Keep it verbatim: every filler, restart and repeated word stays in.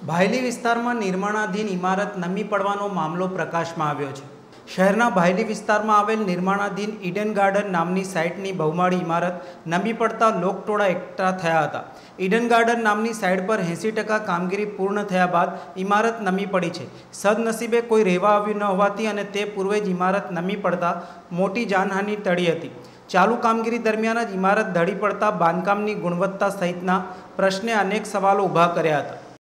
ભાયલી વિસ્તારમાં નિર્માણાધીન ઇમારત નમી પડવાનો મામલો પ્રકાશમાં આવ્યો છે। શહેરના ભાયલી વિસ્તારમાં આવેલ નિર્માણાધીન ઈડન ગાર્ડન નામની સાઇટની બહુમાળી ઇમારત નમી પડતા લોકટોળા એકઠા થયા હતા। ઈડન ગાર્ડન નામની સાઇટ પર એંસી ટકા કામગીરી પૂર્ણ થયા બાદ ઇમારત નમી પડી છે। સદનસીબે કોઈ રહેવા આવ્યું ન હોવાથી અને તે પૂર્વે જ ઇમારત નમી પડતા મોટી જાનહાનિ ટળી હતી। ચાલુ કામગીરી દરમિયાન જ ઇમારત ઢળી પડતા બાંધકામની ગુણવત્તા સહિતના પ્રશ્ને અનેક સવાલો ઊભા કર્યા હતા।